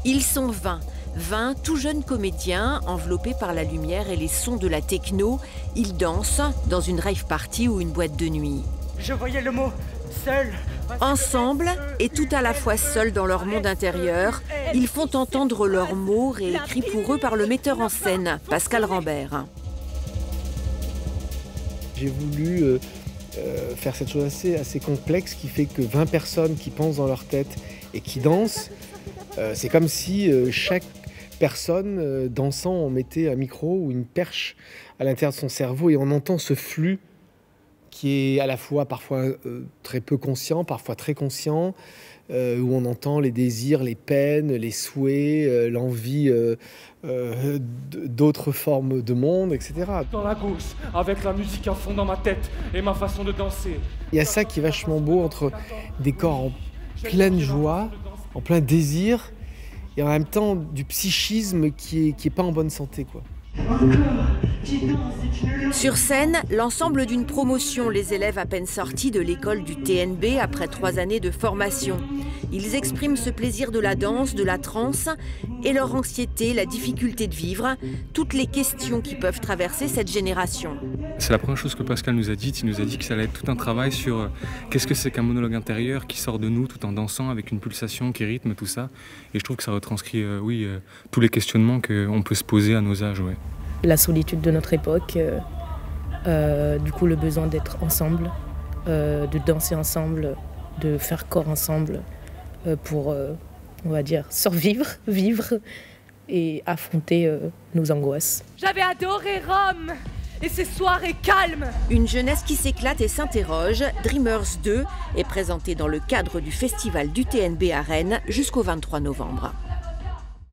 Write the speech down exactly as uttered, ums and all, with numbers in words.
Ils sont vingt. vingt tout jeunes comédiens, enveloppés par la lumière et les sons de la techno. Ils dansent dans une rave party ou une boîte de nuit. Je voyais le mot seul. Ensemble et tout à la fois seuls dans leur monde intérieur, ils font entendre leurs mots réécrits pour eux par le metteur en scène, Pascal Rambert. J'ai voulu euh, euh, faire cette chose assez, assez complexe qui fait que vingt personnes qui pensent dans leur tête et qui dansent, euh, c'est comme si euh, chaque personne euh, dansant, on mettait un micro ou une perche à l'intérieur de son cerveau et on entend ce flux qui est à la fois parfois euh, très peu conscient, parfois très conscient, euh, où on entend les désirs, les peines, les souhaits, euh, l'envie euh, euh, d'autres formes de monde, et cetera. Dans la gauche, avec la musique à fond dans ma tête et ma façon de danser. Il y a ça qui est vachement beau entre des corps en pleine joie, en plein désir, et en même temps du psychisme qui est, qui est pas en bonne santé, quoi. Sur scène, l'ensemble d'une promotion, les élèves à peine sortis de l'école du T N B après trois années de formation. Ils expriment ce plaisir de la danse, de la transe et leur anxiété, la difficulté de vivre, toutes les questions qui peuvent traverser cette génération. C'est la première chose que Pascal nous a dit. Il nous a dit que ça allait être tout un travail sur euh, qu'est-ce que c'est qu'un monologue intérieur qui sort de nous tout en dansant avec une pulsation qui rythme tout ça. Et je trouve que ça retranscrit euh, oui, euh, tous les questionnements qu'on peut se poser à nos âges. Ouais. La solitude de notre époque, euh, euh, du coup le besoin d'être ensemble, euh, de danser ensemble, de faire corps ensemble euh, pour, euh, on va dire, survivre, vivre et affronter euh, nos angoisses. J'avais adoré Rome et ses soirées calmes. Une jeunesse qui s'éclate et s'interroge, Dreamers deux est présenté dans le cadre du festival du T N B à Rennes jusqu'au vingt-trois novembre.